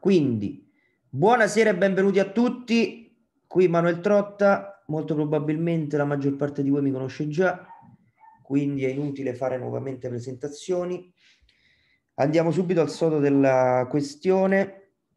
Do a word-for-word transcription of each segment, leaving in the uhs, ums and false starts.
Quindi, buonasera e benvenuti a tutti. Qui Manuel Trotta, molto probabilmente la maggior parte di voi mi conosce già, quindi è inutile fare nuovamente presentazioni. Andiamo subito al sodo della questione.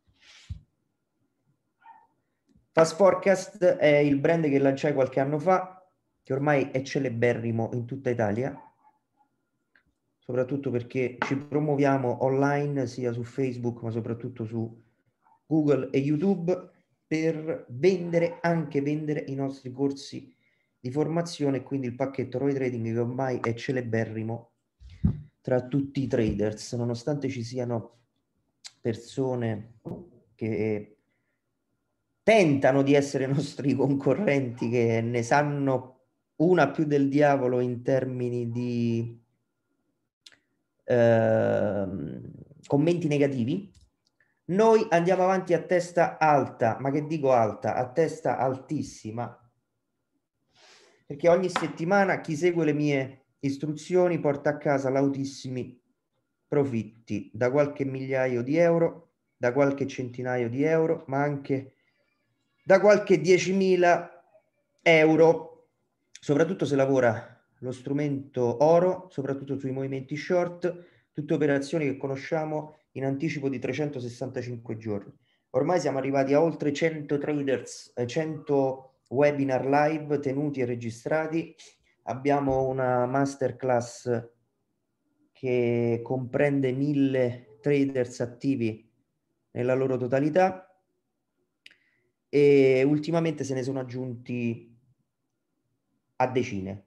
Fast Forecast è il brand che lanciai qualche anno fa, che ormai è celeberrimo in tutta Italia, soprattutto perché ci promuoviamo online sia su Facebook ma soprattutto su Google e YouTube per vendere, anche vendere i nostri corsi di formazione, quindi il pacchetto Roy Trading che ormai è celeberrimo tra tutti i traders, nonostante ci siano persone che tentano di essere nostri concorrenti, che ne sanno una più del diavolo in termini di eh, commenti negativi. Noi andiamo avanti a testa alta, ma che dico alta? A testa altissima, perché ogni settimana chi segue le mie istruzioni porta a casa lautissimi profitti da qualche migliaio di euro, da qualche centinaio di euro, ma anche da qualche diecimila euro, soprattutto se lavora lo strumento oro, soprattutto sui movimenti short, tutte operazioni che conosciamo in anticipo di trecentosessantacinque giorni. Ormai siamo arrivati a oltre cento traders, eh, cento webinar live tenuti e registrati. Abbiamo una masterclass che comprende mille traders attivi nella loro totalità e ultimamente se ne sono aggiunti a decine.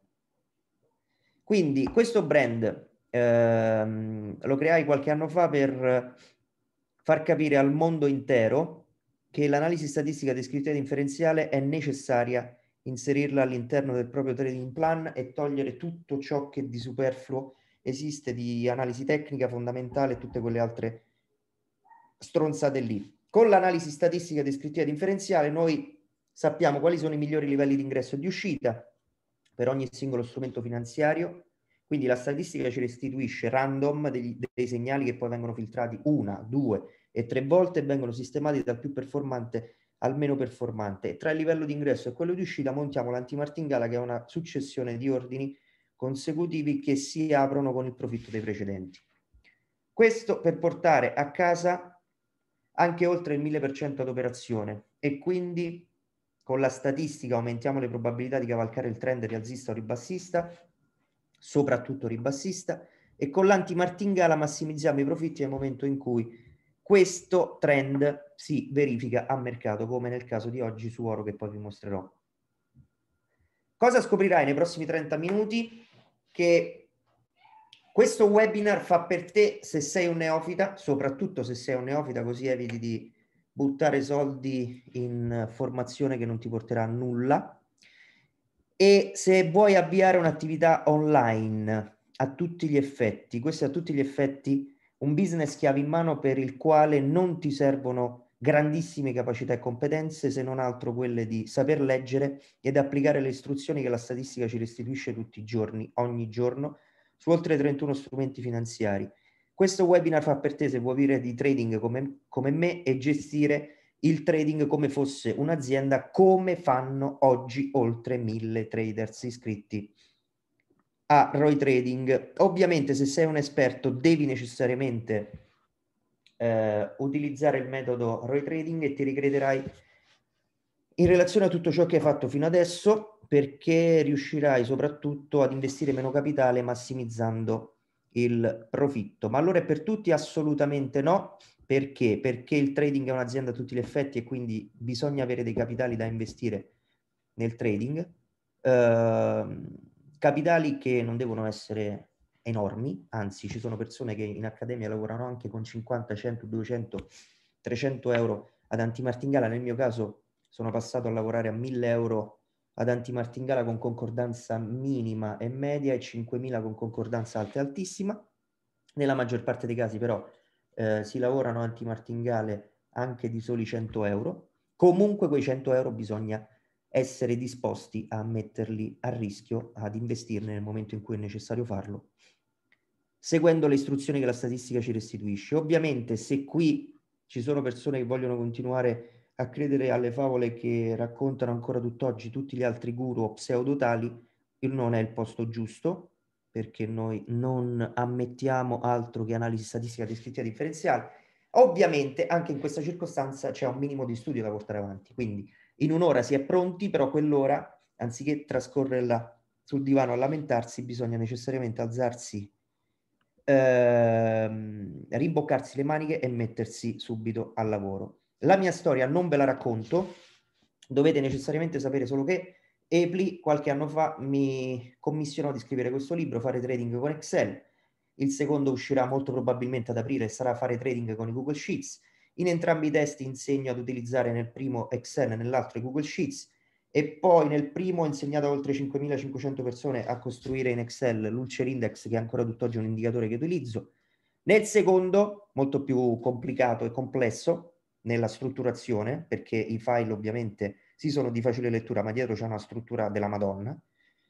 Quindi questo brand ehm, lo creai qualche anno fa per far capire al mondo intero che l'analisi statistica descrittiva differenziale è necessaria inserirla all'interno del proprio trading plan e togliere tutto ciò che di superfluo esiste di analisi tecnica fondamentale e tutte quelle altre stronzate lì. Con l'analisi statistica descrittiva differenziale noi sappiamo quali sono i migliori livelli di ingresso e di uscita per ogni singolo strumento finanziario, quindi la statistica ci restituisce random degli, dei segnali che poi vengono filtrati una, due e tre volte e vengono sistemati dal più performante al meno performante. E tra il livello di ingresso e quello di uscita montiamo l'antimartingala, che è una successione di ordini consecutivi che si aprono con il profitto dei precedenti. Questo per portare a casa anche oltre il mille per cento ad operazione e quindi con la statistica aumentiamo le probabilità di cavalcare il trend rialzista o ribassista, soprattutto ribassista, e con l'antimartingala massimizziamo i profitti nel momento in cui questo trend si verifica a mercato, come nel caso di oggi su oro che poi vi mostrerò. Cosa scoprirai nei prossimi trenta minuti? Che questo webinar fa per te se sei un neofita, soprattutto se sei un neofita, così eviti di buttare soldi in formazione che non ti porterà a nulla. E se vuoi avviare un'attività online a tutti gli effetti, questo è a tutti gli effetti un business chiave in mano per il quale non ti servono grandissime capacità e competenze, se non altro quelle di saper leggere ed applicare le istruzioni che la statistica ci restituisce tutti i giorni, ogni giorno, su oltre trentuno strumenti finanziari. Questo webinar fa per te se vuoi vivere di trading come, come me e gestire il trading come fosse un'azienda, come fanno oggi oltre mille traders iscritti a Roy Trading. Ovviamente se sei un esperto devi necessariamente eh, utilizzare il metodo Roy Trading e ti ricrederai in relazione a tutto ciò che hai fatto fino adesso, perché riuscirai soprattutto ad investire meno capitale massimizzando il profitto. Ma allora è per tutti? Assolutamente no. Perché? Perché il trading è un'azienda a tutti gli effetti e quindi bisogna avere dei capitali da investire nel trading. Uh, capitali che non devono essere enormi, anzi ci sono persone che in accademia lavorano anche con cinquanta, cento, duecento, trecento euro ad antimartingala. Nel mio caso sono passato a lavorare a mille euro ad antimartingala con concordanza minima e media e cinquemila con concordanza alta e altissima. Nella maggior parte dei casi però eh, si lavorano antimartingale anche di soli cento euro. Comunque quei cento euro bisogna essere disposti a metterli a rischio, ad investirne nel momento in cui è necessario farlo, seguendo le istruzioni che la statistica ci restituisce. Ovviamente se qui ci sono persone che vogliono continuare a credere alle favole che raccontano ancora tutt'oggi tutti gli altri guru o pseudotali, non è il posto giusto, perché noi non ammettiamo altro che analisi statistica descrittiva differenziale. Ovviamente anche in questa circostanza c'è un minimo di studio da portare avanti, quindi in un'ora si è pronti, però quell'ora, anziché trascorrerla sul divano a lamentarsi, bisogna necessariamente alzarsi, ehm, rimboccarsi le maniche e mettersi subito al lavoro. La mia storia non ve la racconto, dovete necessariamente sapere solo che Epli qualche anno fa mi commissionò di scrivere questo libro, Fare trading con Excel. Il secondo uscirà molto probabilmente ad aprile e sarà Fare trading con i Google Sheets. In entrambi i testi insegno ad utilizzare nel primo Excel e nell'altro i Google Sheets, e poi nel primo ho insegnato a oltre cinquemilacinquecento persone a costruire in Excel l'Ulcer Index, che è ancora tutt'oggi un indicatore che utilizzo. Nel secondo, molto più complicato e complesso nella strutturazione, perché i file ovviamente sì sono di facile lettura, ma dietro c'è una struttura della Madonna,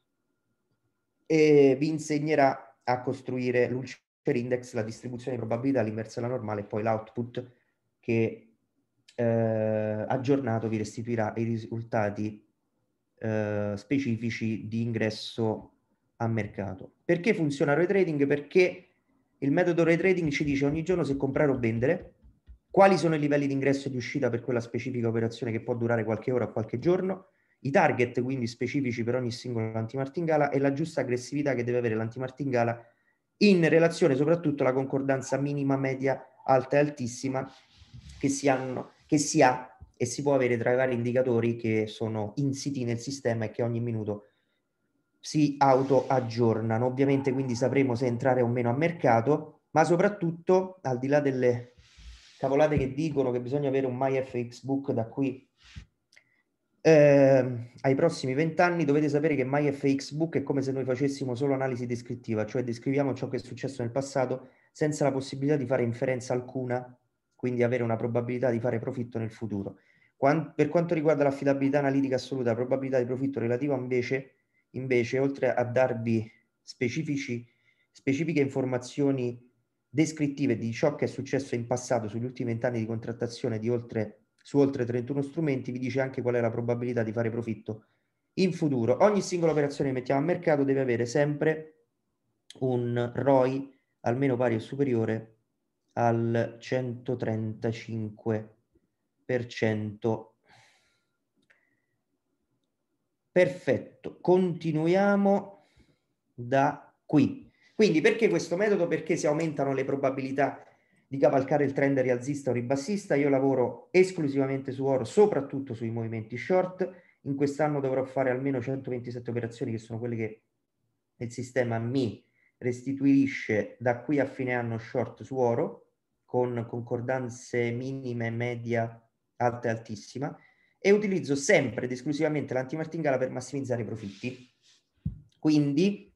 e vi insegnerà a costruire l'Ulcer Index, la distribuzione di probabilità, l'inversa alla normale, e poi l'output che eh, aggiornato vi restituirà i risultati eh, specifici di ingresso a mercato. Perché funziona Roy Trading? Perché il metodo Roy Trading ci dice ogni giorno se comprare o vendere, quali sono i livelli di ingresso e di uscita per quella specifica operazione che può durare qualche ora o qualche giorno, i target quindi specifici per ogni singolo antimartingala e la giusta aggressività che deve avere l'antimartingala in relazione soprattutto alla concordanza minima, media, alta e altissima che si, hanno, che si ha e si può avere tra i vari indicatori che sono insiti nel sistema e che ogni minuto si auto aggiornano. Ovviamente quindi sapremo se entrare o meno a mercato, ma soprattutto al di là delle cavolate che dicono che bisogna avere un MyFXBook da qui eh, ai prossimi vent'anni, dovete sapere che MyFXBook è come se noi facessimo solo analisi descrittiva, cioè descriviamo ciò che è successo nel passato senza la possibilità di fare inferenza alcuna, quindi avere una probabilità di fare profitto nel futuro. Quant- per quanto riguarda l'affidabilità analitica assoluta, la probabilità di profitto relativa invece, invece oltre a darvi specifici, specifiche informazioni descrittive di ciò che è successo in passato sugli ultimi vent'anni di contrattazione di oltre su oltre trentuno strumenti, vi dice anche qual è la probabilità di fare profitto in futuro. Ogni singola operazione che mettiamo a mercato deve avere sempre un R O I almeno pari o superiore al centotrentacinque per cento. Perfetto, continuiamo da qui. Quindi perché questo metodo? Perché si aumentano le probabilità di cavalcare il trend rialzista o ribassista. Io lavoro esclusivamente su oro, soprattutto sui movimenti short. In quest'anno dovrò fare almeno centoventisette operazioni, che sono quelle che il sistema mi restituisce da qui a fine anno short su oro, con concordanze minime, media, alta e altissima, e utilizzo sempre ed esclusivamente l'antimartingala per massimizzare i profitti. Quindi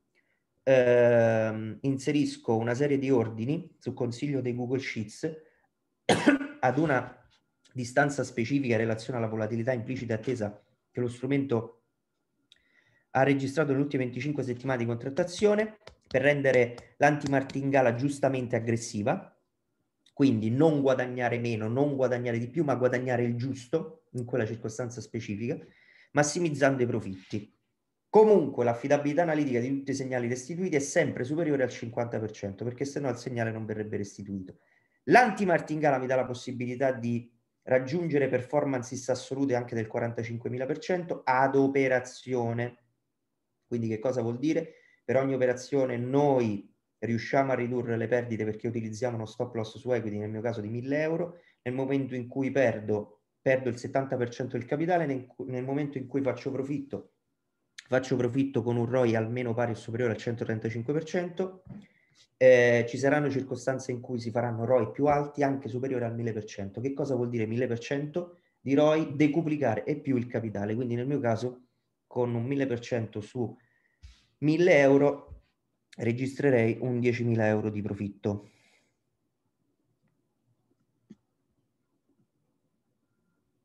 ehm, inserisco una serie di ordini su consiglio dei Google Sheets ad una distanza specifica in relazione alla volatilità implicita attesa che lo strumento ha registrato nelle ultime venticinque settimane di contrattazione, per rendere l'antimartingala giustamente aggressiva, quindi non guadagnare meno, non guadagnare di più, ma guadagnare il giusto in quella circostanza specifica, massimizzando i profitti. Comunque l'affidabilità analitica di tutti i segnali restituiti è sempre superiore al cinquanta per cento, perché sennò il segnale non verrebbe restituito. L'antimartingala mi dà la possibilità di raggiungere performance assolute anche del quarantacinquemila per cento ad operazione. Quindi che cosa vuol dire? Per ogni operazione noi riusciamo a ridurre le perdite perché utilizziamo uno stop loss su equity, nel mio caso di mille euro. Nel momento in cui perdo, perdo il settanta per cento del capitale, nel, nel momento in cui faccio profitto, faccio profitto con un R O I almeno pari o superiore al centotrentacinque per cento. Eh, ci saranno circostanze in cui si faranno R O I più alti, anche superiori al mille per cento. Che cosa vuol dire mille per cento di R O I? Decuplicare e più il capitale. Quindi nel mio caso con un mille per cento su mille euro registrerei un diecimila euro di profitto.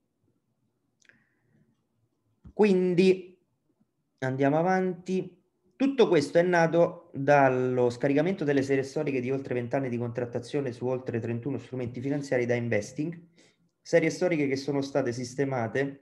Quindi andiamo avanti. Tutto questo è nato dallo scaricamento delle serie storiche di oltre vent'anni di contrattazione su oltre trentuno strumenti finanziari da investing, serie storiche che sono state sistemate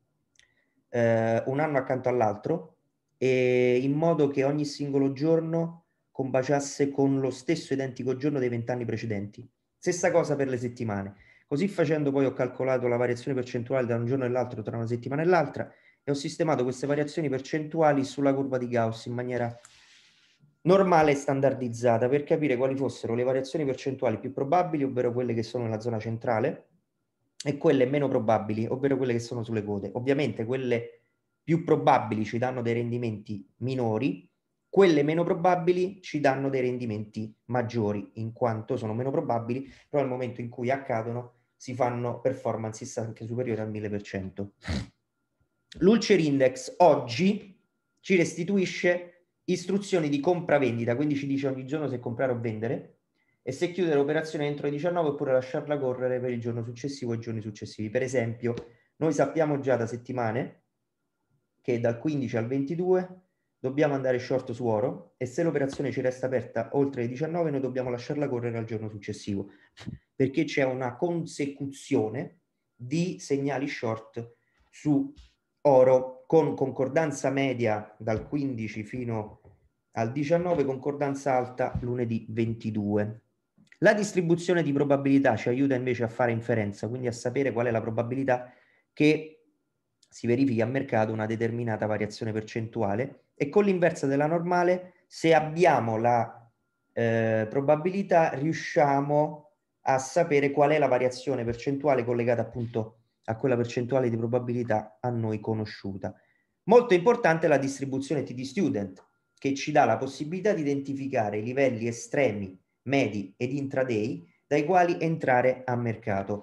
eh, un anno accanto all'altro e in modo che ogni singolo giorno combaciasse con lo stesso identico giorno dei vent'anni precedenti. Stessa cosa per le settimane. Così facendo poi ho calcolato la variazione percentuale da un giorno all'altro tra una settimana e l'altra e ho sistemato queste variazioni percentuali sulla curva di Gauss in maniera normale e standardizzata per capire quali fossero le variazioni percentuali più probabili, ovvero quelle che sono nella zona centrale, e quelle meno probabili, ovvero quelle che sono sulle code. Ovviamente quelle più probabili ci danno dei rendimenti minori, quelle meno probabili ci danno dei rendimenti maggiori, in quanto sono meno probabili, però nel momento in cui accadono si fanno performance anche superiori al mille per cento. L'Ulcer Index oggi ci restituisce istruzioni di compra-vendita, quindi ci dice ogni giorno se comprare o vendere e se chiudere l'operazione entro i diciannove oppure lasciarla correre per il giorno successivo e i giorni successivi. Per esempio, noi sappiamo già da settimane che dal quindici al ventidue dobbiamo andare short su oro e se l'operazione ci resta aperta oltre i diciannove noi dobbiamo lasciarla correre al giorno successivo, perché c'è una consecuzione di segnali short su oro con concordanza media dal quindici fino al diciannove, concordanza alta lunedì ventidue. La distribuzione di probabilità ci aiuta invece a fare inferenza, quindi a sapere qual è la probabilità che si verifichi a mercato una determinata variazione percentuale e con l'inversa della normale, se abbiamo la eh, probabilità, riusciamo a sapere qual è la variazione percentuale collegata appunto a quella percentuale di probabilità a noi conosciuta. Molto importante la distribuzione T D Student, che ci dà la possibilità di identificare i livelli estremi, medi ed intraday dai quali entrare a mercato.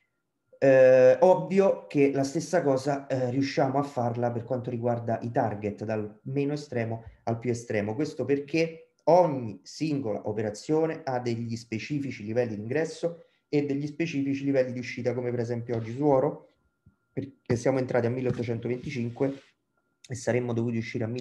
Eh, ovvio che la stessa cosa eh, riusciamo a farla per quanto riguarda i target, dal meno estremo al più estremo. Questo perché ogni singola operazione ha degli specifici livelli di ingresso e degli specifici livelli di uscita, come per esempio oggi su oro, perché siamo entrati a milleottocentoventicinque e saremmo dovuti uscire a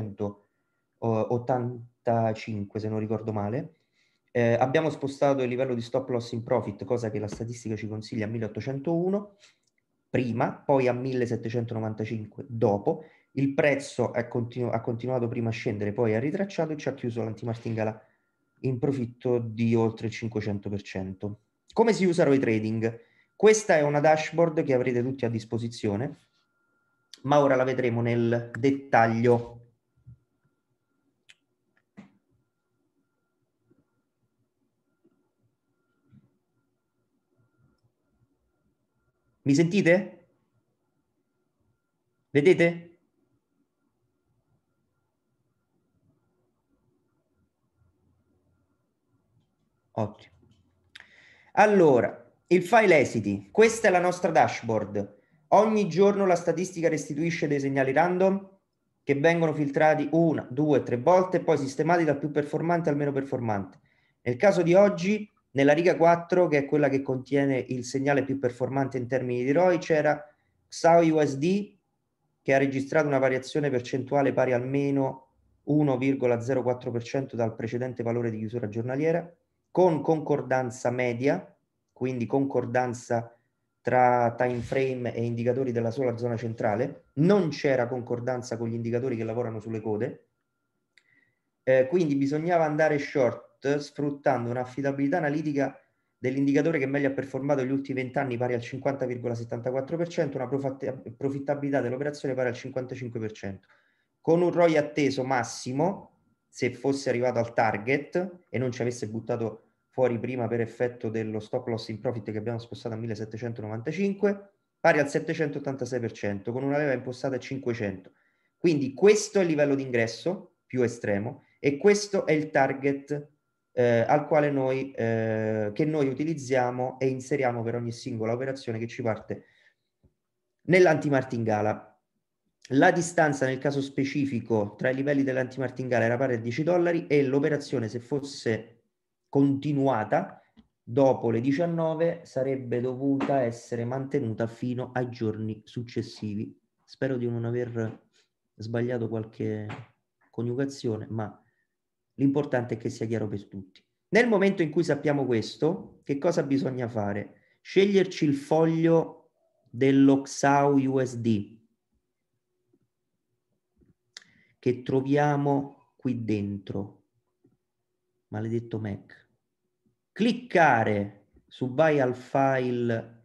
millesettecentottantacinque, se non ricordo male. Eh, abbiamo spostato il livello di stop loss in profit, cosa che la statistica ci consiglia a milleottocentouno prima, poi a millesettecentonovantacinque dopo. Il prezzo è continu- ha continuato prima a scendere, poi ha ritracciato e ci ha chiuso l'antimartingala in profitto di oltre il cinquecento per cento. Come si usa Roy Trading? Questa è una dashboard che avrete tutti a disposizione, ma ora la vedremo nel dettaglio. Mi sentite? Vedete? Ottimo. Allora, il file esiti. Questa è la nostra dashboard. Ogni giorno la statistica restituisce dei segnali random che vengono filtrati una, due, tre volte e poi sistemati dal più performante al meno performante. Nel caso di oggi, nella riga quattro, che è quella che contiene il segnale più performante in termini di R O I, c'era X A O U S D che ha registrato una variazione percentuale pari almeno uno virgola zero quattro per cento dal precedente valore di chiusura giornaliera, con concordanza media, quindi concordanza tra time frame e indicatori della sola zona centrale, non c'era concordanza con gli indicatori che lavorano sulle code, eh, quindi bisognava andare short sfruttando un'affidabilità analitica dell'indicatore che meglio ha performato negli ultimi venti anni pari al cinquanta virgola settantaquattro per cento, una profittabilità dell'operazione pari al cinquantacinque per cento, con un R O I atteso massimo, se fosse arrivato al target e non ci avesse buttato fuori prima per effetto dello stop loss in profit che abbiamo spostato a millesettecentonovantacinque, pari al settecentottantasei per cento, con una leva impostata a cinquecento. Quindi questo è il livello di ingresso più estremo e questo è il target eh, al quale noi, eh, che noi utilizziamo e inseriamo per ogni singola operazione che ci parte nell'antimartingala. La distanza nel caso specifico tra i livelli dell'antimartingala era pari a dieci dollari e l'operazione, se fosse continuata dopo le diciannove, sarebbe dovuta essere mantenuta fino ai giorni successivi. Spero di non aver sbagliato qualche coniugazione, ma l'importante è che sia chiaro per tutti. Nel momento in cui sappiamo questo, che cosa bisogna fare? Sceglierci il foglio dello X A U U S D che troviamo qui dentro. Maledetto Mac. Cliccare su Buy al file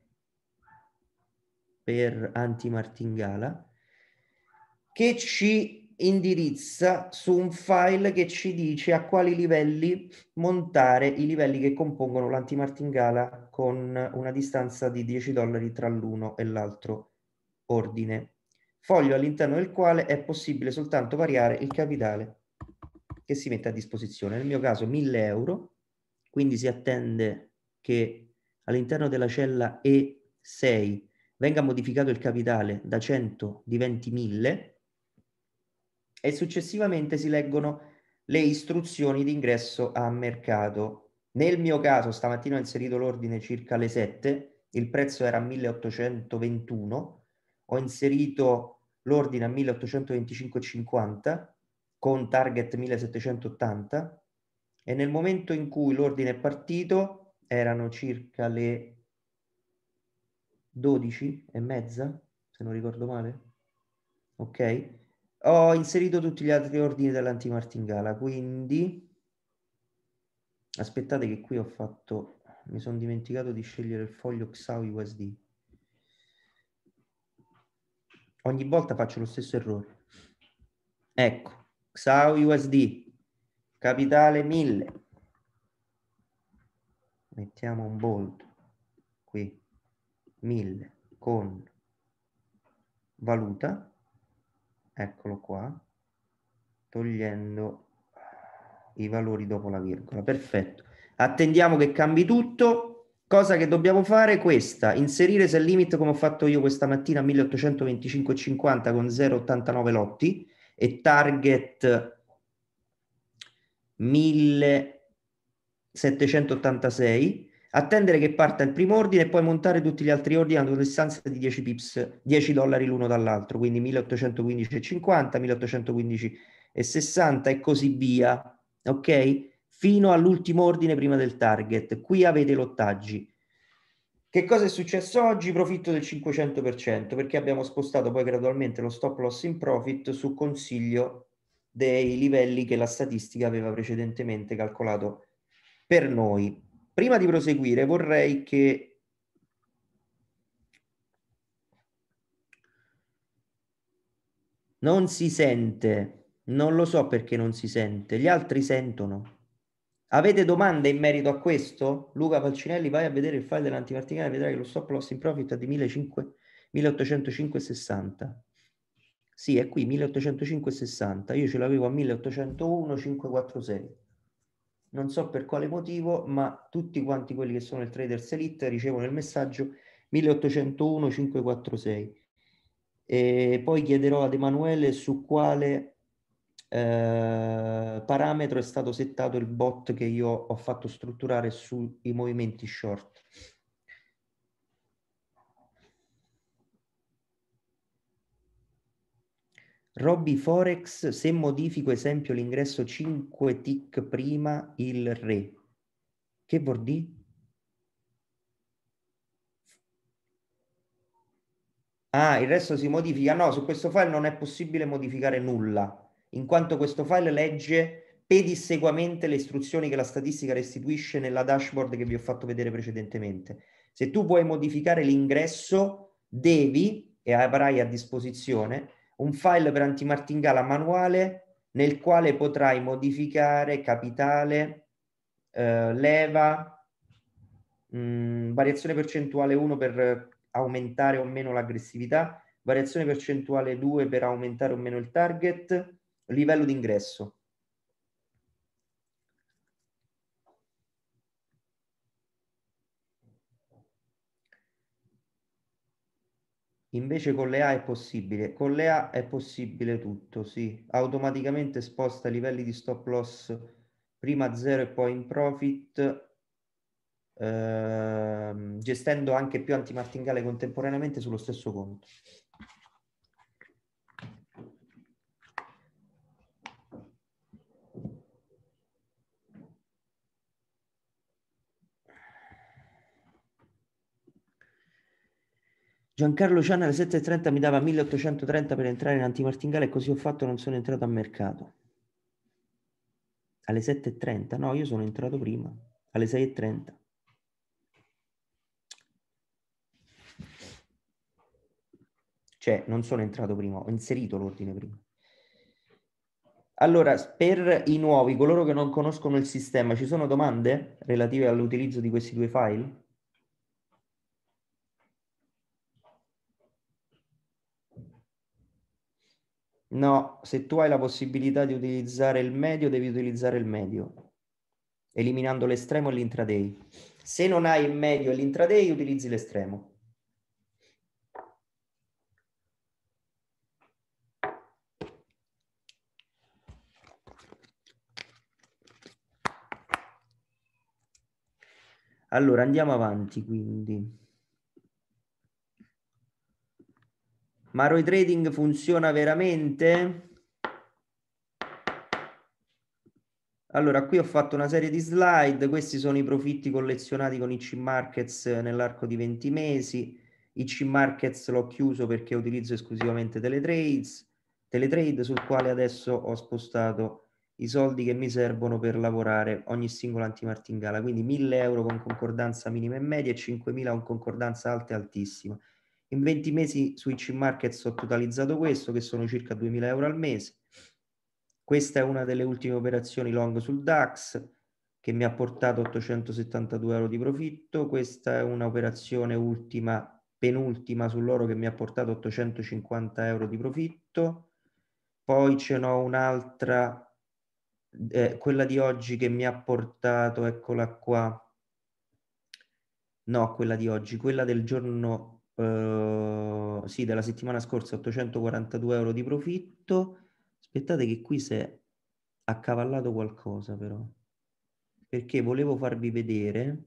per anti-martingala che ci indirizza su un file che ci dice a quali livelli montare i livelli che compongono l'antimartingala con una distanza di dieci dollari tra l'uno e l'altro ordine. Foglio all'interno del quale è possibile soltanto variare il capitale che si mette a disposizione. Nel mio caso mille euro, quindi si attende che all'interno della cella E sei venga modificato il capitale da cento diventi mille e successivamente si leggono le istruzioni di ingresso a mercato. Nel mio caso stamattina ho inserito l'ordine circa alle sette, il prezzo era milleottocentoventuno, ho inserito l'ordine a milleottocentoventicinque e cinquanta con target millesettecentottanta e nel momento in cui l'ordine è partito erano circa le dodici e mezza, se non ricordo male. Ok? Ho inserito tutti gli altri ordini dell'antimartingala, quindi aspettate che qui ho fatto, mi sono dimenticato di scegliere il foglio X A U U S D. Ogni volta faccio lo stesso errore. Ecco, X A U U S D, capitale mille. Mettiamo un bold qui, mille con valuta, eccolo qua, togliendo i valori dopo la virgola. Perfetto. Attendiamo che cambi tutto. Cosa che dobbiamo fare? Questa, inserire sell limit come ho fatto io questa mattina a milleottocentoventicinque e cinquanta con zero virgola ottantanove lotti e target millesettecentottantasei. Attendere che parta il primo ordine e poi montare tutti gli altri ordini a una distanza di dieci pips, dieci dollari l'uno dall'altro, quindi milleottocentoquindici e cinquanta, milleottocentoquindici e sessanta e così via, ok? Fino all'ultimo ordine prima del target. Qui avete i lottaggi. Che cosa è successo oggi? Profitto del cinquecento per cento perché abbiamo spostato poi gradualmente lo stop loss in profit su consiglio dei livelli che la statistica aveva precedentemente calcolato per noi. Prima di proseguire vorrei che non si sente, non lo so perché non si sente, gli altri sentono. Avete domande in merito a questo? Luca Falcinelli, vai a vedere il file dell'antimartingale e vedrai che lo stop loss in profit è di milleottocentocinque e sessanta. Sì, è qui milleottocentocinque e sessanta. Io ce l'avevo a milleottocentouno e cinquecentoquarantasei. Non so per quale motivo, ma tutti quanti quelli che sono il Traders Elite ricevono il messaggio milleottocentouno e cinquecentoquarantasei. E poi chiederò ad Emanuele su quale eh, parametro è stato settato il bot che io ho fatto strutturare sui movimenti short. Robby Forex, se modifico esempio l'ingresso cinque tick prima il re, che vuol dire? Ah, il resto si modifica? No, su questo file non è possibile modificare nulla, in quanto questo file legge pedissequamente le istruzioni che la statistica restituisce nella dashboard che vi ho fatto vedere precedentemente. Se tu vuoi modificare l'ingresso, devi, e avrai a disposizione, un file per antimartingala manuale nel quale potrai modificare capitale, eh, leva, mh, variazione percentuale uno per aumentare o meno l'aggressività, variazione percentuale due per aumentare o meno il target, livello d'ingresso. Invece con le A è possibile, con le A è possibile tutto, sì. Automaticamente sposta i livelli di stop loss prima a zero e poi in profit, ehm, gestendo anche più antimartingale contemporaneamente sullo stesso conto. Giancarlo Cian alle sette e trenta mi dava milleottocentotrenta per entrare in antimartingale e così ho fatto, non sono entrato a mercato. Alle sette e trenta? No, io sono entrato prima, alle sei e trenta. Cioè, non sono entrato prima, ho inserito l'ordine prima. Allora, per i nuovi, coloro che non conoscono il sistema, ci sono domande relative all'utilizzo di questi due file? No, se tu hai la possibilità di utilizzare il medio, devi utilizzare il medio, eliminando l'estremo e l'intraday. Se non hai il medio e l'intraday, utilizzi l'estremo. Allora, andiamo avanti, quindi. Ma Roy Trading funziona veramente? Allora, qui ho fatto una serie di slide, questi sono i profitti collezionati con i I C Markets nell'arco di venti mesi. I C Markets l'ho chiuso perché utilizzo esclusivamente Teletrades, Teletrade, sul quale adesso ho spostato i soldi che mi servono per lavorare ogni singola antimartingala, quindi mille euro con concordanza minima e media e cinquemila con concordanza alta e altissima. In venti mesi su I C Markets ho totalizzato questo, che sono circa duemila euro al mese. Questa è una delle ultime operazioni long sul DAX che mi ha portato ottocentosettantadue euro di profitto. Questa è un'operazione ultima, penultima sull'oro che mi ha portato ottocentocinquanta euro di profitto. Poi ce n'ho un'altra, eh, quella di oggi che mi ha portato, eccola qua. No, quella di oggi, quella del giorno, eh, sì, della settimana scorsa, ottocentoquarantadue euro di profitto. Aspettate che qui si è accavallato qualcosa però, perché volevo farvi vedere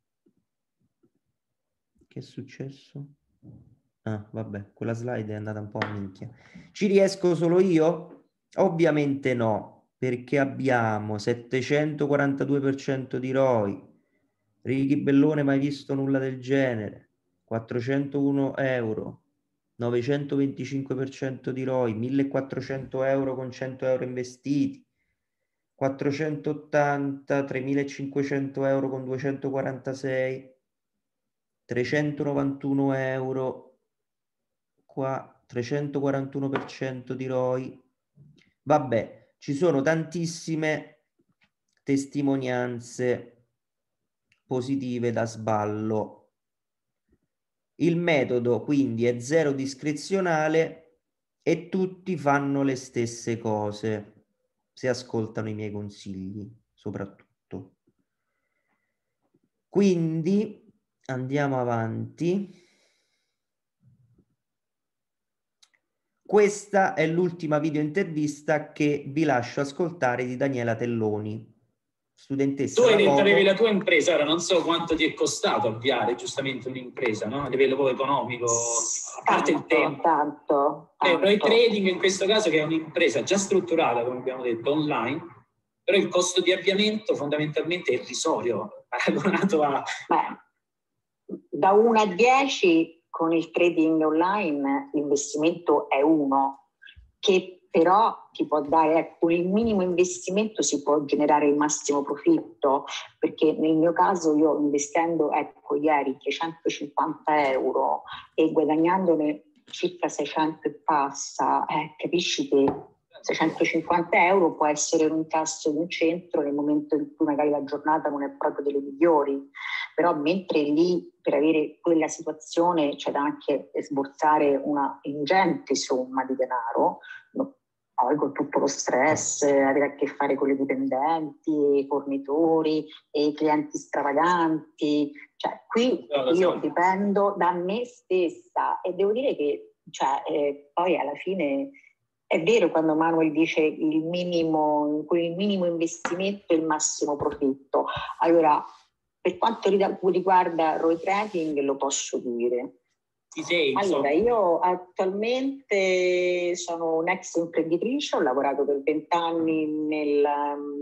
che è successo. Ah, vabbè, quella slide è andata un po' a minchia. Ci riesco solo io? Ovviamente no, perché abbiamo settecentoquarantadue per cento di R O I. Ricky Bellone mai visto nulla del genere. quattrocentouno euro. novecentoventicinque per cento di R O I, millequattrocento euro con cento euro investiti. quattrocentottanta, tremilacinquecento euro con duecentoquarantasei, trecentonovantuno euro, qua trecentoquarantuno per cento di R O I. Vabbè, ci sono tantissime testimonianze positive da sballo. Il metodo quindi è zero discrezionale e tutti fanno le stesse cose se ascoltano i miei consigli, soprattutto. Quindi andiamo avanti. Questa è l'ultima video intervista che vi lascio ascoltare di Daniela Telloni, studentessa. Tu hai detto avevi la tua impresa, ora non so quanto ti è costato avviare giustamente un'impresa, no? A livello economico, a parte il tempo. Tanto, tanto. Eh, Roy Trading in questo caso, che è un'impresa già strutturata, come abbiamo detto, online, però il costo di avviamento fondamentalmente è irrisorio, paragonato a... Beh, da uno a dieci con il trading online l'investimento è uno, che però ti può dare, ecco, con il minimo investimento si può generare il massimo profitto, perché nel mio caso io investendo, ecco, ieri trecentocinquanta euro e guadagnandone circa seicento e passa, eh, capisci che seicentocinquanta euro può essere un tasso di un centro nel momento in cui magari la giornata non è proprio delle migliori, però mentre lì per avere quella situazione c'è da anche sborsare una ingente somma di denaro, no? Poi con tutto lo stress, avere a che fare con le dipendenti, i fornitori e i clienti stravaganti, cioè qui io dipendo da me stessa e devo dire che cioè, eh, poi alla fine è vero quando Manuel dice il minimo, con il minimo investimento e il massimo profitto. Allora, per quanto riguarda Roy Trading lo posso dire. Ti sei, allora, io attualmente sono un'ex imprenditrice, ho lavorato per vent'anni nel,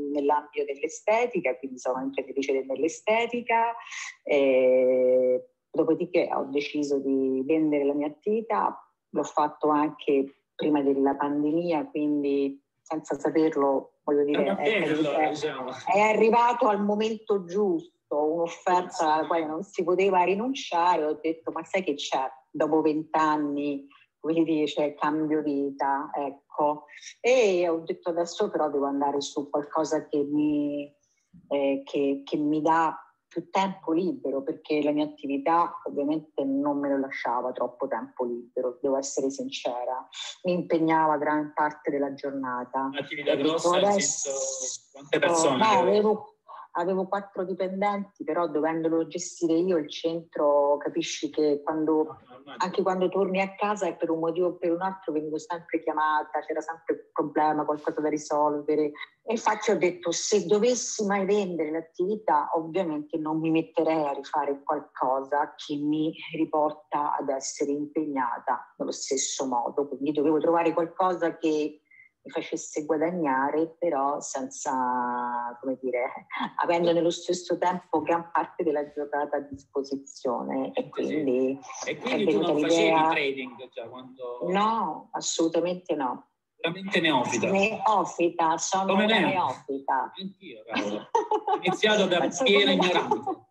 nell'ambito dell'estetica, quindi sono imprenditrice dell'estetica, eh, dopodiché ho deciso di vendere la mia attività, l'ho fatto anche prima della pandemia, quindi senza saperlo, voglio dire, Va bene, è, allora, è, diciamo. è arrivato al momento giusto, un'offerta alla quale non si poteva rinunciare, ho detto ma sai che c'è, dopo vent'anni, come dice, cambio vita, ecco, e ho detto adesso però devo andare su qualcosa che mi, eh, che, che mi dà più tempo libero, perché la mia attività ovviamente non me lo lasciava troppo tempo libero, devo essere sincera, mi impegnava gran parte della giornata. Un'attività grossa, nel senso, quante persone? Beh, avevo, avevo quattro dipendenti, però dovendolo gestire io il centro, capisci che quando, anche quando torni a casa e per un motivo o per un altro venivo sempre chiamata, c'era sempre un problema, qualcosa da risolvere. E infatti ho detto, se dovessi mai vendere l'attività, ovviamente non mi metterei a rifare qualcosa che mi riporta ad essere impegnata nello stesso modo. Quindi dovevo trovare qualcosa che mi facesse guadagnare, però senza, come dire, avendo nello stesso tempo gran parte della giornata a disposizione. E quindi, e quindi tu non facevi trading già quando... No, assolutamente no. Veramente neofita. Neofita, sono Come una me? neofita. Anch'io, cavolo. Ho iniziato da piena ignorante.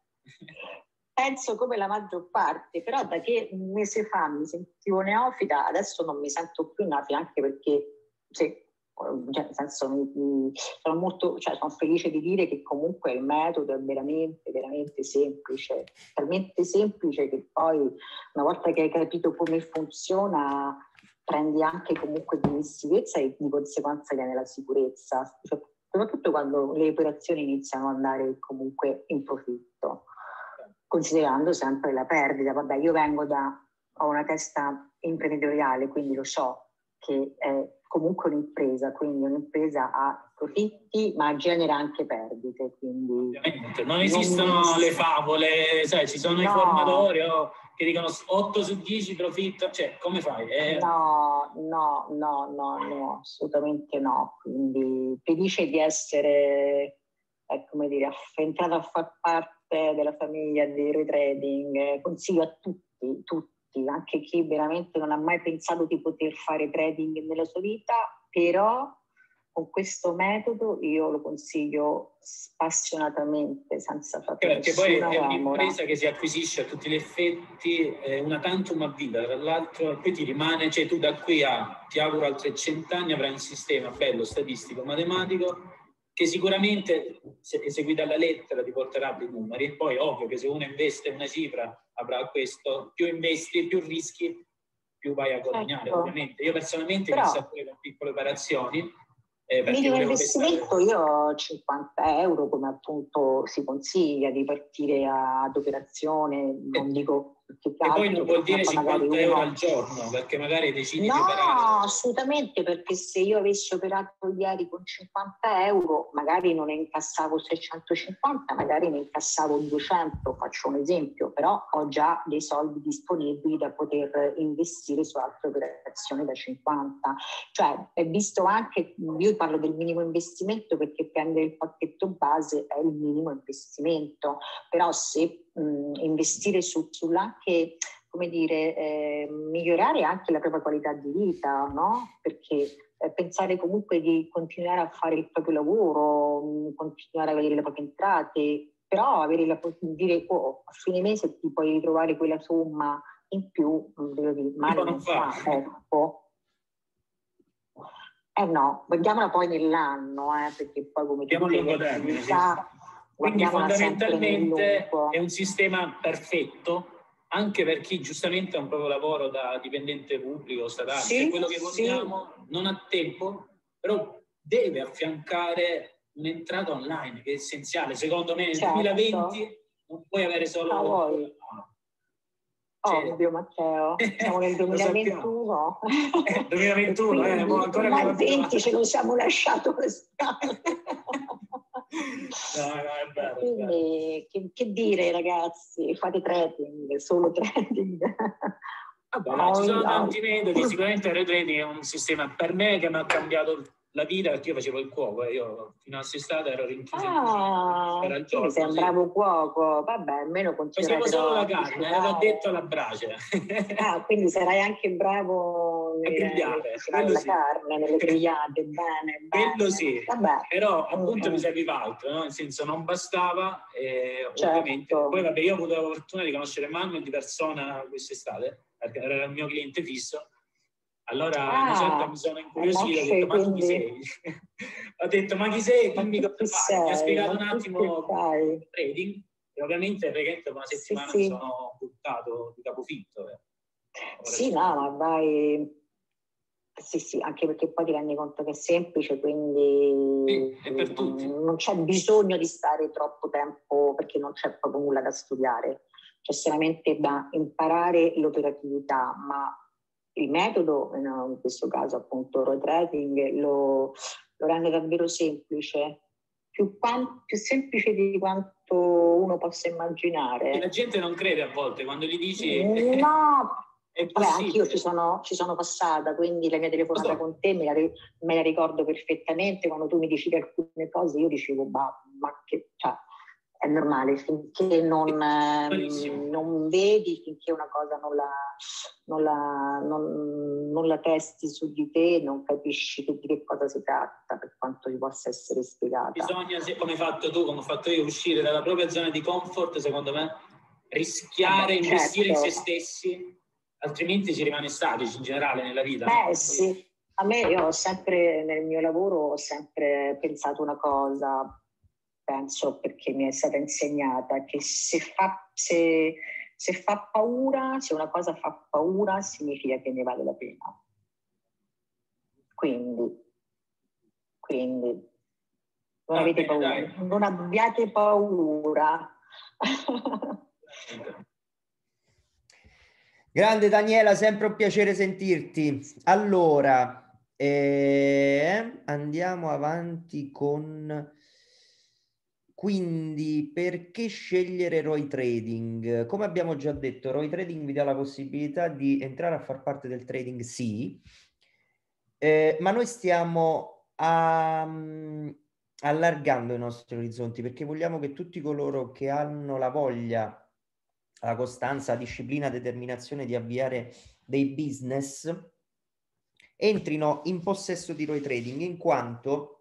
Penso come la maggior parte, però da che un mese fa mi sentivo neofita, adesso non mi sento più neofita, anche perché sì, cioè, nel senso, mi, mi, sono molto, cioè, sono felice di dire che comunque il metodo è veramente, veramente semplice, talmente semplice che poi una volta che hai capito come funziona prendi anche comunque dimestichezza e di conseguenza viene la sicurezza, cioè, soprattutto quando le operazioni iniziano ad andare comunque in profitto, considerando sempre la perdita. Vabbè, io vengo da, ho una testa imprenditoriale, quindi lo so che è comunque un'impresa, quindi un'impresa ha profitti ma genera anche perdite. Quindi ovviamente, non esistono non le favole, sai, ci sono no. i formatori oh, che dicono otto su dieci profitto, cioè come fai? Eh... No, no, no, no, no, assolutamente no. Quindi felice di essere, eh, come dire, entrata a far parte della famiglia di retrading. Consiglio a tutti, tutti, anche chi veramente non ha mai pensato di poter fare trading nella sua vita, però con questo metodo io lo consiglio spassionatamente, senza fare perché poi è un'impresa che si acquisisce a tutti gli effetti, eh, una tantum a vita, tra l'altro poi ti rimane, cioè tu da qui a, ti auguro, altri cento anni avrai un sistema bello, statistico, matematico, che sicuramente, se eseguito alla lettera, ti porterà dei numeri. E poi ovvio che se uno investe una cifra avrà questo, più investi, più rischi, più vai a guadagnare, ecco. Ovviamente. Io personalmente Però... inizio a fare con piccole operazioni. Eh, minimo investimento, io ho cinquanta euro, come appunto si consiglia di partire ad operazione, non dico che e poi non vuol dire cinquanta euro al giorno, perché magari decidi no, di operare. No, assolutamente, perché se io avessi operato ieri con cinquanta euro, magari non ne incassavo seicentocinquanta, magari ne incassavo duecento, faccio un esempio, però ho già dei soldi disponibili da poter investire su altre operazioni da cinquanta. Cioè, è visto anche, io parlo del minimo investimento perché prendere il pacchetto base è il minimo investimento, però se mh, investire su, sull'anche, come dire, eh, migliorare anche la propria qualità di vita, no? Perché eh, pensare comunque di continuare a fare il proprio lavoro, mh, continuare a vedere le proprie entrate, però avere la possibilità di dire, oh, a fine mese ti puoi ritrovare quella somma in più, devo dire, male non fa, ecco. Eh no, guardiamola poi nell'anno, eh, perché poi come tu dicevi, termine, sì. Quindi fondamentalmente è un sistema perfetto anche per chi giustamente ha un proprio lavoro da dipendente pubblico, statale, sì, cioè quello che vogliamo, sì. Non ha tempo, però deve affiancare un'entrata online che è essenziale. Secondo me nel certo. duemilaventi non puoi avere solo... Ah, cioè, ovvio Matteo, siamo nel duemilaventuno. Eh, duemilaventuno, eh, ma ancora nel duemilaventi ce lo siamo lasciato quest'anno. No, no, è vero, quindi, che, che dire ragazzi, fate trading, solo trading. Vabbè, no, ci sono tanti metodi, sicuramente il trading è un sistema per me che mi ha cambiato la vita, perché io facevo il cuoco, io fino all'estate ero rinchiuso ah, in cucina, quindi sei un bravo cuoco, vabbè, almeno continuerai. Facevo solo la carne, ero addetto alla brace. Ah, quindi sarai anche bravo a grigliare, nella sì. carne, nelle grigliate, bene, bene. Quello sì, vabbè. Però appunto mm-hmm. mi serviva altro, no? Nel senso non bastava, eh, certo. ovviamente. Poi vabbè, io ho avuto la fortuna di conoscere Manuel di persona quest'estate, perché era il mio cliente fisso. Allora ah, una certa mi sono incuriosito, ho detto, ma tu chi sei? Ho detto, ma chi sei? Dimmi cosa fai. Mi ha spiegato un attimo il trading e ovviamente praticamente per una settimana sì, mi sì. sono buttato di capofitto. Eh. Sì, no, ma vai... Sì, sì, anche perché poi ti rendi conto che è semplice, quindi sì, è per tutti. Non c'è bisogno di stare troppo tempo perché non c'è proprio nulla da studiare. C'è solamente da imparare l'operatività, ma il metodo, in questo caso appunto Roy Trading, lo, lo rende davvero semplice, più, più semplice di quanto uno possa immaginare. E la gente non crede a volte quando gli dici... No, vabbè, anch'io ci sono, ci sono passata, quindi la mia telefonata so. con te me la, me la ricordo perfettamente. Quando tu mi dicevi alcune cose io dicevo, ma, ma che... Cioè, è normale, finché non, ehm, non vedi, finché una cosa non la, non, la, non, non la testi su di te, non capisci che, di che cosa si tratta, per quanto ti possa essere spiegata. Bisogna, come hai fatto tu, come ho fatto io, uscire dalla propria zona di comfort, secondo me, rischiare, eh beh, investire certo. in se stessi, altrimenti si rimane statici in generale nella vita. Beh no? sì, a me io ho sempre, nel mio lavoro, ho sempre pensato una cosa, penso perché mi è stata insegnata, che se fa, se, se fa paura, se una cosa fa paura, significa che ne vale la pena. Quindi, quindi non, ah, avete bene, paura, dai. non abbiate paura. Grande Daniela, sempre un piacere sentirti. Allora, eh, andiamo avanti con... Quindi, perché scegliere Roy Trading? Come abbiamo già detto, Roy Trading vi dà la possibilità di entrare a far parte del trading, sì, eh, ma noi stiamo a, um, allargando i nostri orizzonti perché vogliamo che tutti coloro che hanno la voglia, la costanza, la disciplina, la determinazione di avviare dei business entrino in possesso di Roy Trading, in quanto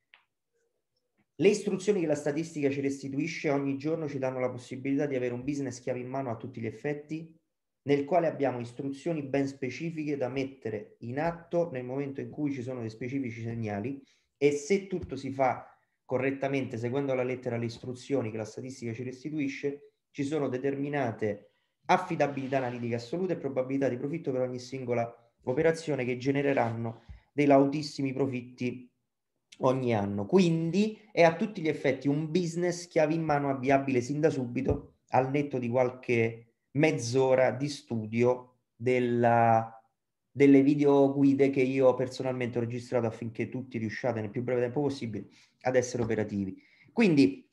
le istruzioni che la statistica ci restituisce ogni giorno ci danno la possibilità di avere un business chiave in mano a tutti gli effetti, nel quale abbiamo istruzioni ben specifiche da mettere in atto nel momento in cui ci sono dei specifici segnali, e se tutto si fa correttamente seguendo alla lettera le istruzioni che la statistica ci restituisce, ci sono determinate affidabilità analitica assoluta e probabilità di profitto per ogni singola operazione che genereranno dei lautissimi profitti ogni anno. Quindi è a tutti gli effetti un business chiave in mano avviabile sin da subito, al netto di qualche mezz'ora di studio della, delle video guide che io personalmente ho registrato affinché tutti riusciate nel più breve tempo possibile ad essere operativi. Quindi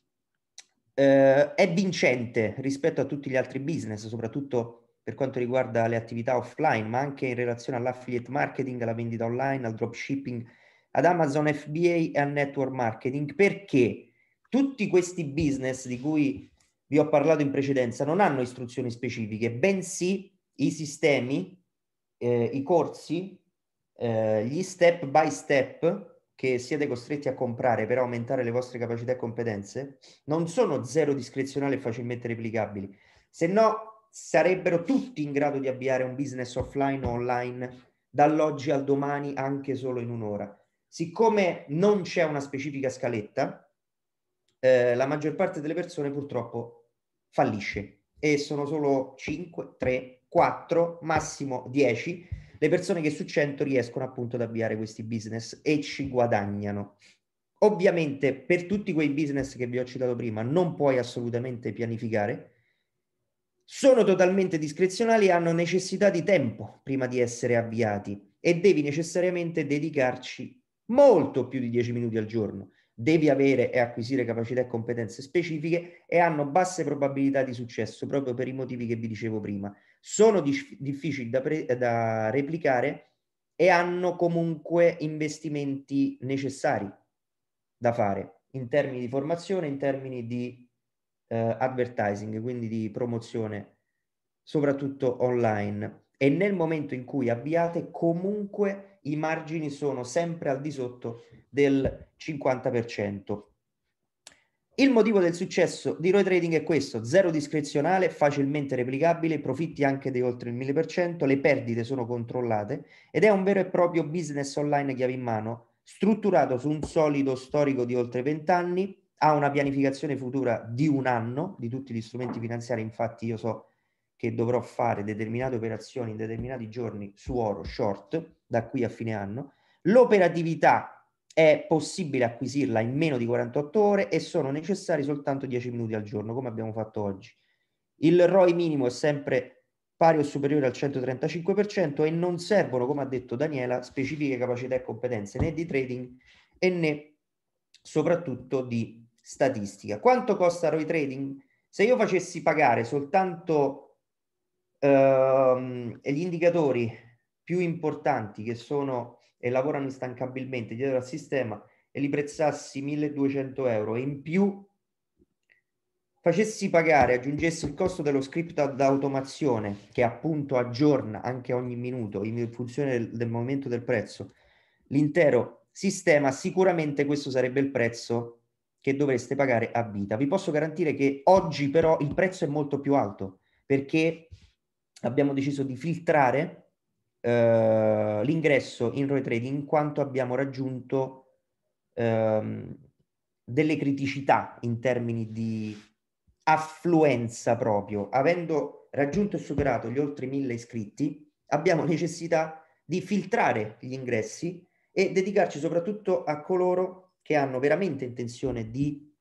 eh, è vincente rispetto a tutti gli altri business, soprattutto per quanto riguarda le attività offline, ma anche in relazione all'affiliate marketing, alla vendita online, al dropshipping, ad Amazon F B A e al network marketing, perché tutti questi business di cui vi ho parlato in precedenza non hanno istruzioni specifiche, bensì i sistemi, eh, i corsi, eh, gli step by step che siete costretti a comprare per aumentare le vostre capacità e competenze non sono zero discrezionali e facilmente replicabili, se no sarebbero tutti in grado di avviare un business offline o online dall'oggi al domani anche solo in un'ora. Siccome non c'è una specifica scaletta, eh, la maggior parte delle persone purtroppo fallisce e sono solo cinque, tre, quattro, massimo dieci le persone che su cento riescono appunto ad avviare questi business e ci guadagnano. Ovviamente per tutti quei business che vi ho citato prima non puoi assolutamente pianificare, sono totalmente discrezionali e hanno necessità di tempo prima di essere avviati e devi necessariamente dedicarci molto più di dieci minuti al giorno. Devi avere e acquisire capacità e competenze specifiche e hanno basse probabilità di successo proprio per i motivi che vi dicevo prima. Sono difficili da, da replicare e hanno comunque investimenti necessari da fare in termini di formazione, in termini di eh, advertising, quindi di promozione, soprattutto online. E nel momento in cui avviate, comunque i margini sono sempre al di sotto del cinquanta per cento. Il motivo del successo di Roy Trading è questo: zero discrezionale, facilmente replicabile, profitti anche di oltre il mille per cento, le perdite sono controllate ed è un vero e proprio business online chiave in mano, strutturato su un solido storico di oltre venti anni, ha una pianificazione futura di un anno di tutti gli strumenti finanziari. Infatti io so che dovrò fare determinate operazioni in determinati giorni su oro short da qui a fine anno. L'operatività è possibile acquisirla in meno di quarantotto ore e sono necessari soltanto dieci minuti al giorno, come abbiamo fatto oggi. Il R O I minimo è sempre pari o superiore al centotrentacinque per cento e non servono, come ha detto Daniela, specifiche capacità e competenze né di trading e né soprattutto di statistica. Quanto costa R O I Trading? Se io facessi pagare soltanto ehm, gli indicatori più importanti che sono e lavorano instancabilmente dietro al sistema e li prezzassi milleduecento euro e in più facessi pagare, aggiungessi il costo dello script ad automazione che appunto aggiorna anche ogni minuto in funzione del, del movimento del prezzo l'intero sistema, sicuramente questo sarebbe il prezzo che dovreste pagare a vita. Vi posso garantire che oggi però il prezzo è molto più alto perché abbiamo deciso di filtrare Uh, l'ingresso in R O I Trading in quanto abbiamo raggiunto uh, delle criticità in termini di affluenza proprio. Avendo raggiunto e superato gli oltre mille iscritti, abbiamo necessità di filtrare gli ingressi e dedicarci soprattutto a coloro che hanno veramente intenzione di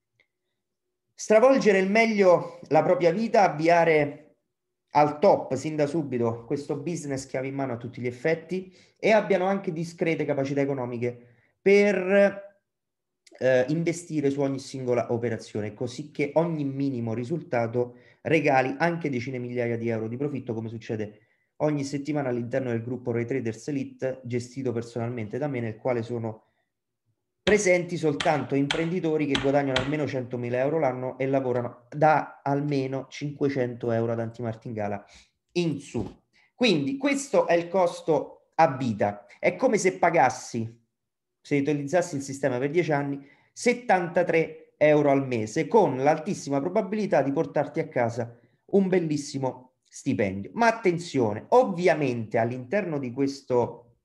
stravolgere il meglio la propria vita, avviare al top sin da subito questo business chiave in mano a tutti gli effetti e abbiano anche discrete capacità economiche per eh, investire su ogni singola operazione, così che ogni minimo risultato regali anche decine migliaia di euro di profitto, come succede ogni settimana all'interno del gruppo Roy Traders Elite, gestito personalmente da me, nel quale sono presenti soltanto imprenditori che guadagnano almeno centomila euro l'anno e lavorano da almeno cinquecento euro ad antimartingala in su. Quindi questo è il costo a vita. È come se pagassi, se utilizzassi il sistema per dieci anni, settantatré euro al mese, con l'altissima probabilità di portarti a casa un bellissimo stipendio. Ma attenzione, ovviamente all'interno di questo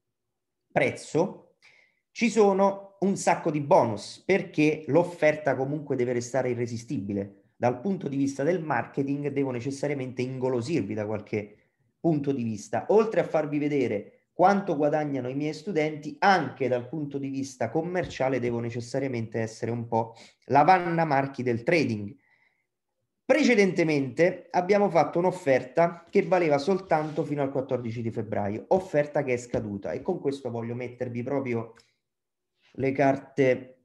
prezzo ci sono un sacco di bonus, perché l'offerta comunque deve restare irresistibile. Dal punto di vista del marketing devo necessariamente ingolosirvi da qualche punto di vista. Oltre a farvi vedere quanto guadagnano i miei studenti, anche dal punto di vista commerciale devo necessariamente essere un po' la Vanna Marchi del trading. Precedentemente abbiamo fatto un'offerta che valeva soltanto fino al quattordici di febbraio, offerta che è scaduta, e con questo voglio mettervi proprio le carte,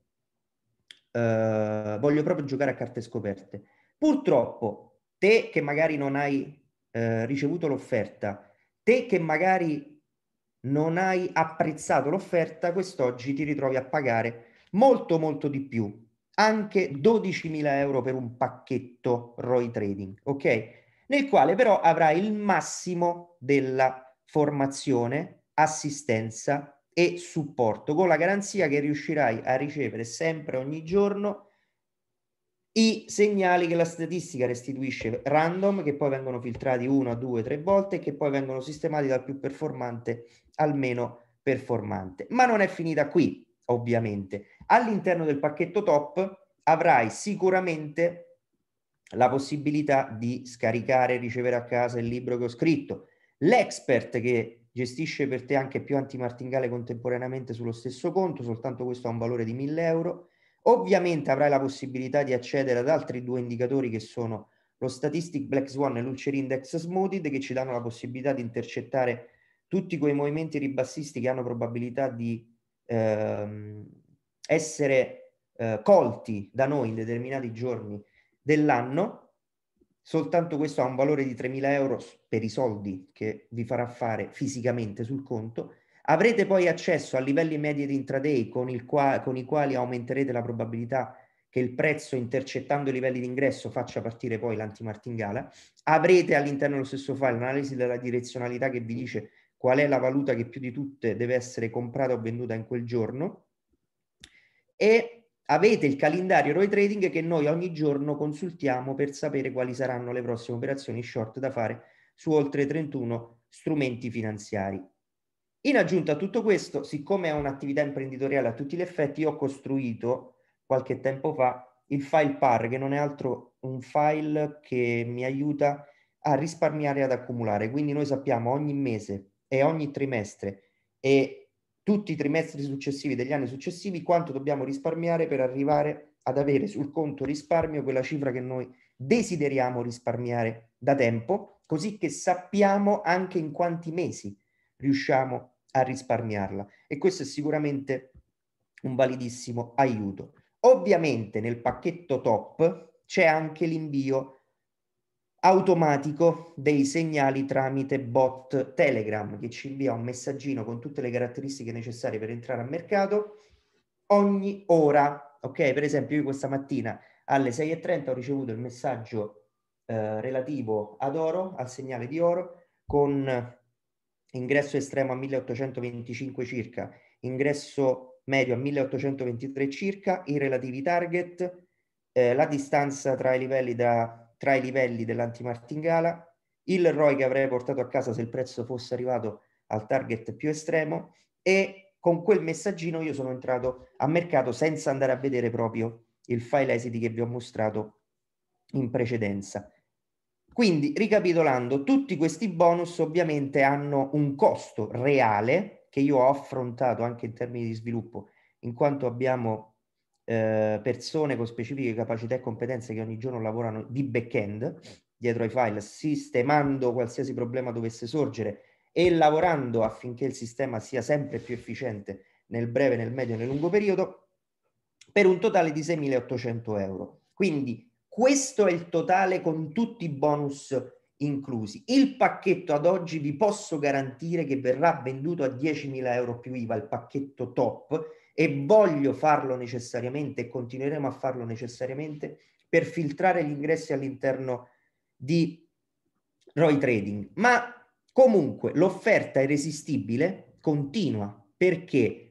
eh, voglio proprio giocare a carte scoperte. Purtroppo te che magari non hai eh, ricevuto l'offerta, te che magari non hai apprezzato l'offerta, quest'oggi ti ritrovi a pagare molto molto di più, anche dodicimila euro per un pacchetto R O I Trading, ok? Nel quale però avrai il massimo della formazione, assistenza e supporto, con la garanzia che riuscirai a ricevere sempre ogni giorno i segnali che la statistica restituisce random, che poi vengono filtrati una, due, tre volte e che poi vengono sistemati dal più performante al meno performante. Ma non è finita qui, ovviamente. All'interno del pacchetto top avrai sicuramente la possibilità di scaricare e ricevere a casa il libro che ho scritto, l'expert che gestisce per te anche più antimartingale contemporaneamente sullo stesso conto, soltanto questo ha un valore di mille euro. Ovviamente avrai la possibilità di accedere ad altri due indicatori che sono lo Statistic Black Swan e l'Ulcer Index Smoothed, che ci danno la possibilità di intercettare tutti quei movimenti ribassisti che hanno probabilità di ehm, essere eh, colti da noi in determinati giorni dell'anno. soltanto questo ha un valore di tremila euro per i soldi che vi farà fare fisicamente sul conto. Avrete poi accesso a livelli medi di intraday con, il qua, con i quali aumenterete la probabilità che il prezzo, intercettando i livelli di ingresso, faccia partire poi l'anti-martingala. Avrete all'interno dello stesso file l'analisi della direzionalità che vi dice qual è la valuta che più di tutte deve essere comprata o venduta in quel giorno, e avete il calendario Roy Trading che noi ogni giorno consultiamo per sapere quali saranno le prossime operazioni short da fare su oltre trentuno strumenti finanziari. In aggiunta a tutto questo, siccome è un'attività imprenditoriale a tutti gli effetti, io ho costruito qualche tempo fa il file P A R, che non è altro un file che mi aiuta a risparmiare e ad accumulare. Quindi noi sappiamo ogni mese e ogni trimestre e tutti i trimestri successivi degli anni successivi quanto dobbiamo risparmiare per arrivare ad avere sul conto risparmio quella cifra che noi desideriamo risparmiare da tempo, così che sappiamo anche in quanti mesi riusciamo a risparmiarla, e questo è sicuramente un validissimo aiuto. Ovviamente nel pacchetto top c'è anche l'invio automatico dei segnali tramite bot Telegram, che ci invia un messaggino con tutte le caratteristiche necessarie per entrare al mercato ogni ora. Ok, per esempio io questa mattina alle sei e trenta ho ricevuto il messaggio eh, relativo ad oro, al segnale di oro, con ingresso estremo a milleottocentoventicinque circa, ingresso medio a milleottocentoventitré circa, i relativi target, eh, la distanza tra i livelli, da, tra i livelli dell'anti-martingala, il R O I che avrei portato a casa se il prezzo fosse arrivato al target più estremo, e con quel messaggino io sono entrato a mercato senza andare a vedere proprio il file esiti che vi ho mostrato in precedenza. Quindi, ricapitolando, tutti questi bonus ovviamente hanno un costo reale che io ho affrontato anche in termini di sviluppo, in quanto abbiamo eh, persone con specifiche capacità e competenze che ogni giorno lavorano di back-end dietro ai file, sistemando qualsiasi problema dovesse sorgere e lavorando affinché il sistema sia sempre più efficiente nel breve, nel medio e nel lungo periodo, per un totale di seimilaottocento euro. Quindi questo è il totale con tutti i bonus inclusi. Il pacchetto ad oggi vi posso garantire che verrà venduto a diecimila euro più I V A, il pacchetto top, e voglio farlo necessariamente e continueremo a farlo necessariamente per filtrare gli ingressi all'interno di Roy Trading. Ma comunque l'offerta irresistibile continua, perché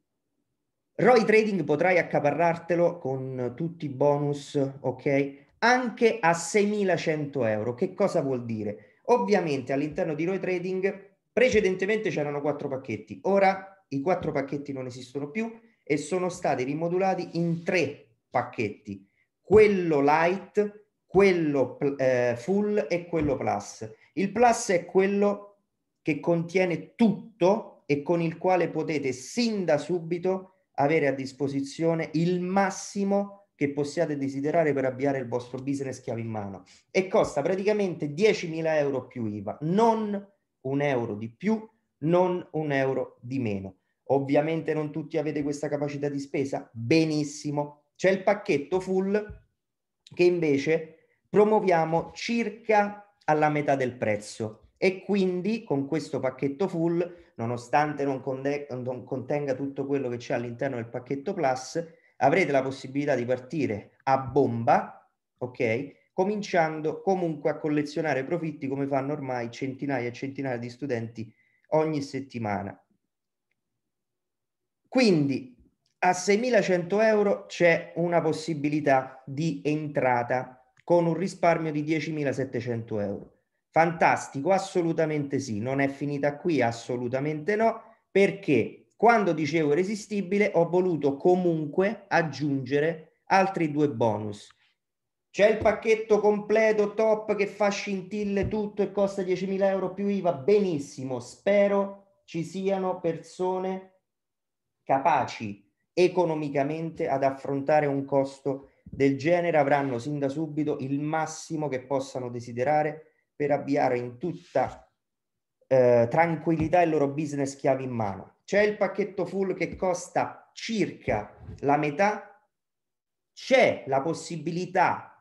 Roy Trading potrai accaparrartelo con tutti i bonus, ok? Anche a seimilacento euro. Che cosa vuol dire? Ovviamente all'interno di Roy Trading precedentemente c'erano quattro pacchetti, ora i quattro pacchetti non esistono più e sono stati rimodulati in tre pacchetti: quello light, quello eh, full e quello plus. Il plus è quello che contiene tutto e con il quale potete sin da subito avere a disposizione il massimo che possiate desiderare per avviare il vostro business chiave in mano, e costa praticamente diecimila euro più I V A, non un euro di più, non un euro di meno. Ovviamente non tutti avete questa capacità di spesa, benissimo. C'è il pacchetto full che invece promuoviamo circa alla metà del prezzo, e quindi con questo pacchetto full, nonostante non, non contenga tutto quello che c'è all'interno del pacchetto plus, avrete la possibilità di partire a bomba, ok? Cominciando comunque a collezionare profitti come fanno ormai centinaia e centinaia di studenti ogni settimana. Quindi a seimilacento euro c'è una possibilità di entrata con un risparmio di diecimilasettecento euro. Fantastico, assolutamente sì. Non è finita qui, assolutamente no, perché quando dicevo irresistibile ho voluto comunque aggiungere altri due bonus. C'è il pacchetto completo top che fa scintille tutto e costa diecimila euro più I V A, benissimo. Spero ci siano persone capaci economicamente ad affrontare un costo del genere, avranno sin da subito il massimo che possano desiderare per avviare in tutta eh, tranquillità il loro business chiave in mano. C'è il pacchetto full che costa circa la metà, c'è la possibilità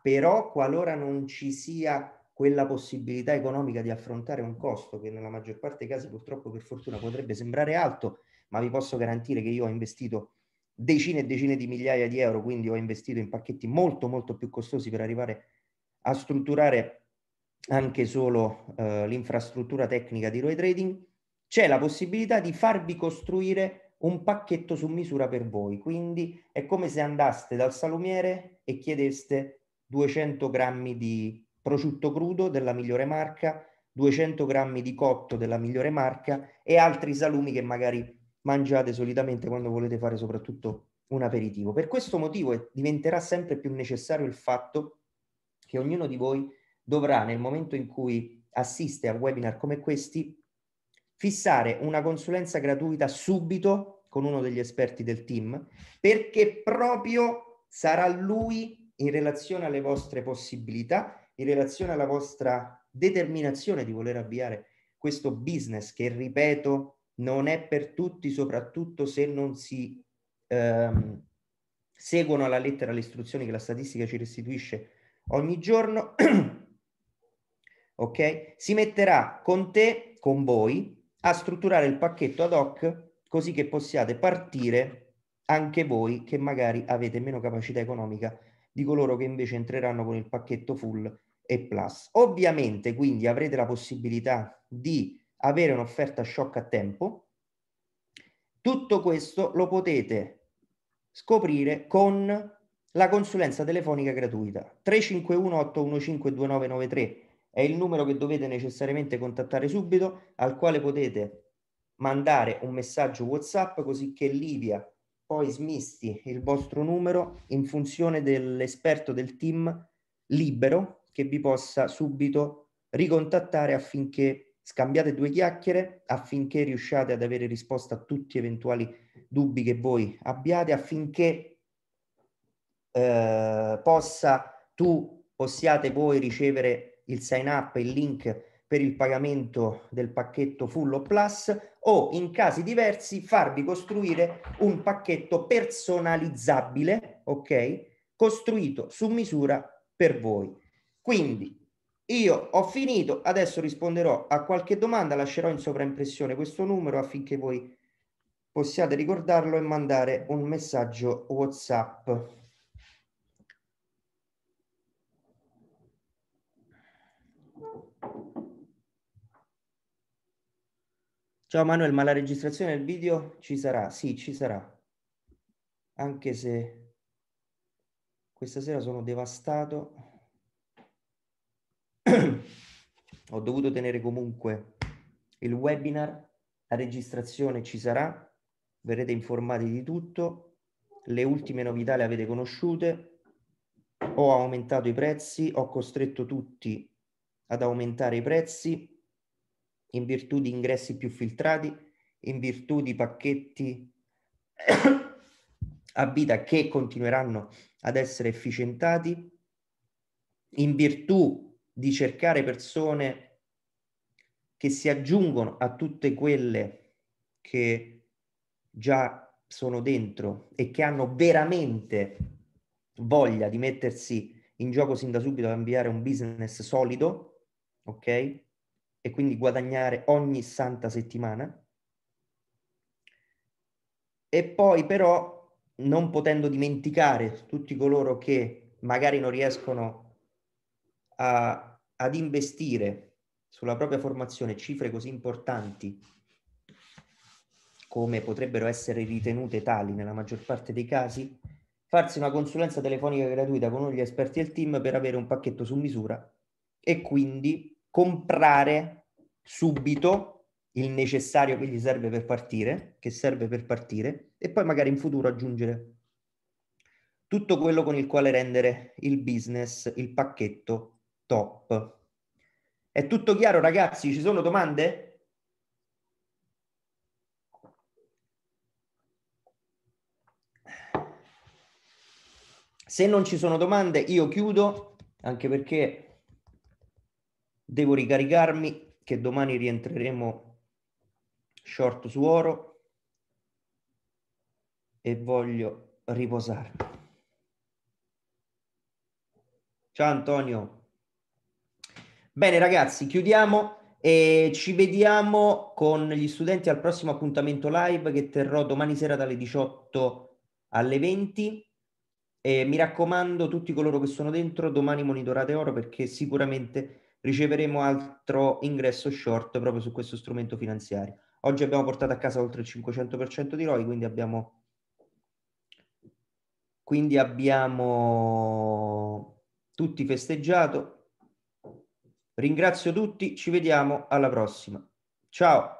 però qualora non ci sia quella possibilità economica di affrontare un costo che nella maggior parte dei casi purtroppo per fortuna potrebbe sembrare alto, ma vi posso garantire che io ho investito decine e decine di migliaia di euro, quindi ho investito in pacchetti molto molto più costosi per arrivare a strutturare anche solo eh, l'infrastruttura tecnica di Roy Trading. C'è la possibilità di farvi costruire un pacchetto su misura per voi, quindi è come se andaste dal salumiere e chiedeste duecento grammi di prosciutto crudo della migliore marca, duecento grammi di cotto della migliore marca e altri salumi che magari mangiate solitamente quando volete fare soprattutto un aperitivo. Per questo motivo diventerà sempre più necessario il fatto che ognuno di voi dovrà, nel momento in cui assiste a webinar come questi, fissare una consulenza gratuita subito con uno degli esperti del team, perché proprio sarà lui, in relazione alle vostre possibilità, in relazione alla vostra determinazione di voler avviare questo business che, ripeto, non è per tutti, soprattutto se non si ehm, seguono alla lettera le istruzioni che la statistica ci restituisce ogni giorno. Ok? Si metterà con te, con voi, a strutturare il pacchetto ad hoc così che possiate partire anche voi che magari avete meno capacità economica di coloro che invece entreranno con il pacchetto full e plus. Ovviamente quindi avrete la possibilità di avere un'offerta shock a tempo. Tutto questo lo potete scoprire con la consulenza telefonica gratuita. tre cinque uno otto uno cinque due nove nove tre è il numero che dovete necessariamente contattare subito, al quale potete mandare un messaggio WhatsApp così che Livia poi smisti il vostro numero in funzione dell'esperto del team libero che vi possa subito ricontattare affinché scambiate due chiacchiere, affinché riusciate ad avere risposta a tutti eventuali dubbi che voi abbiate, affinché eh, possa tu possiate voi ricevere il sign up, il link per il pagamento del pacchetto full o plus, o in casi diversi farvi costruire un pacchetto personalizzabile, ok? Costruito su misura per voi. Quindi io ho finito, adesso risponderò a qualche domanda, lascerò in sovraimpressione questo numero affinché voi possiate ricordarlo e mandare un messaggio WhatsApp. Ciao Manuel, ma la registrazione del video ci sarà? Sì, ci sarà. Anche se questa sera sono devastato. Ho dovuto tenere comunque il webinar, la registrazione ci sarà, verrete informati di tutto, le ultime novità le avete conosciute, ho aumentato i prezzi, ho costretto tutti ad aumentare i prezzi in virtù di ingressi più filtrati, in virtù di pacchetti a vita che continueranno ad essere efficientati, in virtù di cercare persone che si aggiungono a tutte quelle che già sono dentro e che hanno veramente voglia di mettersi in gioco sin da subito, ad avviare un business solido, ok? E quindi guadagnare ogni santa settimana. E poi però, non potendo dimenticare tutti coloro che magari non riescono a, ad investire sulla propria formazione cifre così importanti come potrebbero essere ritenute tali nella maggior parte dei casi, farsi una consulenza telefonica gratuita con uno degli esperti del team per avere un pacchetto su misura e quindi comprare subito il necessario che gli serve per partire, che serve per partire, e poi magari in futuro aggiungere tutto quello con il quale rendere il business, il pacchetto top. È tutto chiaro, ragazzi? Ci sono domande? Se non ci sono domande, io chiudo, anche perché devo ricaricarmi, che domani rientreremo short su oro e voglio riposarmi. Ciao Antonio. Bene ragazzi, chiudiamo e ci vediamo con gli studenti al prossimo appuntamento live che terrò domani sera dalle diciotto alle venti. E mi raccomando, tutti coloro che sono dentro, domani monitorate oro perché sicuramente riceveremo altro ingresso short proprio su questo strumento finanziario. Oggi abbiamo portato a casa oltre il cinquecento per cento di R O I, quindi abbiamo, quindi abbiamo tutti festeggiato. Ringrazio tutti, ci vediamo alla prossima. Ciao!